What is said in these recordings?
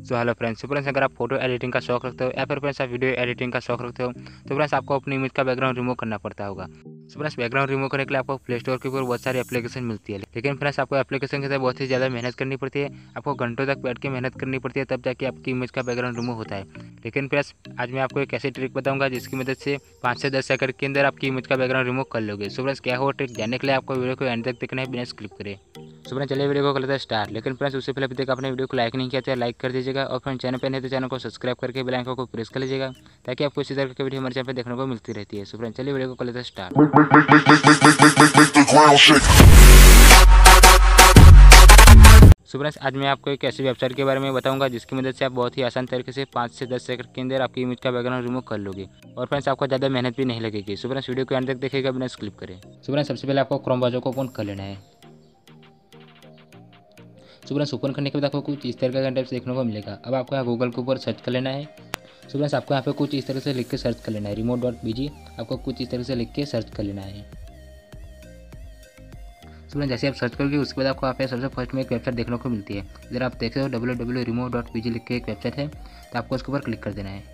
So hello friends अगर आप photo editing का शौक रखते हो या फिर फ्रेंड्स आप वीडियो एडिटिंग का शौक रखते हो तो फ्रेंड्स आपको अपनी इमेज का बैकग्राउंड रिमूव करना पड़ता होगा। सो फ्रेंड्स बैकग्राउंड रिमूव करने के लिए आपको प्ले स्टोर के ऊपर बहुत सारी एप्लीकेशन मिलती है, लेकिन फ्रेंड्स आपको एप्लीकेशन के साथ बहुत ही ज़्यादा मेहनत करनी पड़ती है। आपको घंटों तक बैठ के मेहनत करनी पड़ती है, तब जाके आपकी इमेज का बैकग्राउंड रिमूव होता है। लेकिन फ्रेंड्स आज मैं आपको एक ऐसी ट्रिक बताऊंगा जिसकी मदद से 5 से 10 सेकंड के अंदर आपकी इमेज का बैकग्राउंड रिमूव कर लोगे। सो फ्रेंड्स क्या हो ट्रिक जानने के लिए आपको वीडियो को एंड तक देखना है बिना स्किप करे। सो फ्रेंड्स चलिए वीडियो को कर लेते हैं स्टार्ट। लेकिन फ्रेंड्स उससे पहले अभी तक आपने वीडियो को लाइक नहीं किया तो लाइक कर दीजिएगा, और फ्रेंड्स चैनल पर नहीं तो चैनल को सब्सक्राइब करके बेल आइकन को प्रेस कर लीजिएगा ताकि आपको इसी तरह की वीडियो हमारे चैनल पर देखने को मिलती रहती है। सो फ्रेंड्स चलिए वीडियो को कर लेते हैं स्टार्ट। सो फ्रेंड्स आज मैं आपको एक ऐसी वेबसाइट के बारे में बताऊंगा जिसकी मदद से आप बहुत ही आसान तरीके से 5 से 10 सेकंड के अंदर आपकी इमेज का बैकग्राउंड रिमूव कर लोगे, और फ्रेंड्स आपको ज़्यादा मेहनत भी नहीं लगेगी। सो फ्रेंड्स वीडियो को एंड तक देखिएगा बिना स्किप करें। सो फ्रेंड्स सबसे पहले आपको क्रोम ब्राउज़र को ओपन कर लेना है। सो फ्रेंड्स ओपन करने के बाद आपको कुछ इस तरह का इंटरफेस देखने को मिलेगा। अब आपको यहाँ गूगल के ऊपर सर्च कर लेना है। सो फ्रेंड्स आपको यहाँ पे कुछ इस तरह से लिख के सर्च कर लेना है, remote.bg आपको कुछ इस तरह से लिख के सर्च कर लेना है। सो फ्रेंड्स जैसे आप सर्च करोगे उसके बाद आपको यहाँ पे सबसे फर्स्ट में एक वेबसाइट देखने को मिलती है। इधर आप देख रहे हो www.remote.bg लिख के एक वेबसाइट है, तो आपको उसके ऊपर क्लिक कर देना है।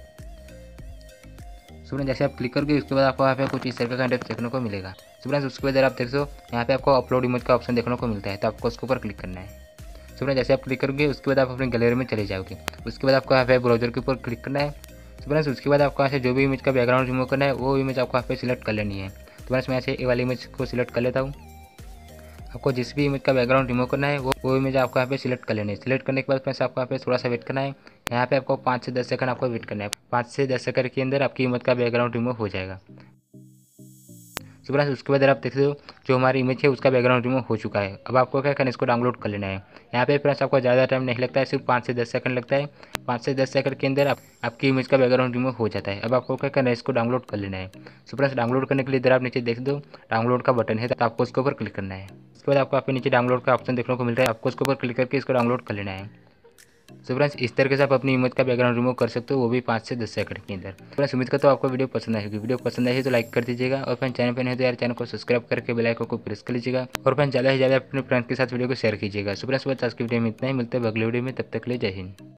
सो फ्रेंड्स जैसे आप क्लिक करोगे उसके बाद आपको यहाँ पे कुछ इस तरह का इंटरफेस देखने को मिलेगा। सो फ्रेंड्स उसके बाद आप देख रहे हो यहाँ पे आपको अपलोड इमेज का ऑप्शन देखने को मिलता है, तो आपको उसके ऊपर क्लिक करना है। सो फ्रेंड्स जैसे आप क्लिक करोगे उसके बाद आप अपनी गैलरी में चले जाओगे। उसके बाद आपको यहाँ पे ब्राउजर के ऊपर क्लिक करना है। सो फ्रेंड्स उसके बाद आपको यहाँ से जो भी इमेज का बैकग्राउंड रिमूव करना है वो इमेज आपको यहाँ पे सिलेक्ट कर लेनी है। तो फ्रेंड्स मैं ऐसे ये वाली इमेज को सिलेक्ट कर लेता हूँ। आपको जिस भी इमेज का बैकग्राउंड रिमूव करना है वो इमेज आपको यहाँ पे सिलेक्ट कर लेनी है। सिलेक्ट करने के बाद फ्रेंड्स आपको यहाँ पे थोड़ा सा वेट करना है। यहाँ पे आपको 5 से 10 सेकंड आपको वेट करना है। 5 से 10 सेकंड के अंदर आपकी इमेज का बैकग्राउंड रिमूव हो जाएगा। सो फ्रेंड्स उसके बाद आप देखते हो जो हमारी इमेज है उसका बैकग्राउंड रिमूव हो चुका है। अब आपको क्या करना है, इसको डाउनलोड कर लेना है। यहाँ पे फ्रेंड्स आपको ज़्यादा टाइम नहीं लगता है, सिर्फ 5 से 10 सेकंड लगता है। 5 से 10 सेकंड के अंदर आपकी इमेज का बैकग्राउंड रिमूव हो जाता है। अब आपको क्या करना है, इसको डाउनलोड कर लेना है। सो फ्रेंड्स डाउनलोड करने के लिए इधर आप नीचे देख दो डाउनलोड का बटन है, तो आपको उसके ऊपर क्लिक करना है। उसके बाद आपको यहाँ पे नीचे डाउनलोड का ऑप्शन देखने को मिल रहा है, आपको उसके ऊपर क्लिक करके इसको डाउनलोड कर लेना है। सो फ्रेंड्स इस तरीके से आप अपनी इमेज का बैकग्राउंड रिमूव कर सकते हो, वो भी 5 से 10 सेकंड के अंदर। फ्रेंड्स उम्मीद करता हूँ आपको वीडियो पसंद आएगी। वीडियो पसंद आई तो लाइक कर दीजिएगा, और फ्रेंड्स चैनल पर नहीं तो यार चैनल को सब्सक्राइब करके बेल आइकन को प्रेस कर लीजिएगा, और फ्रेंड्स ज़्यादा से ज़्यादा अपने फ्रेंड्स के साथ वीडियो को शेयर कीजिएगा। सो फ्रेंड्स आज की वीडियो में इतना ही, मिलते हैं अगले वीडियो में, तब तक के लिए जय हिंद।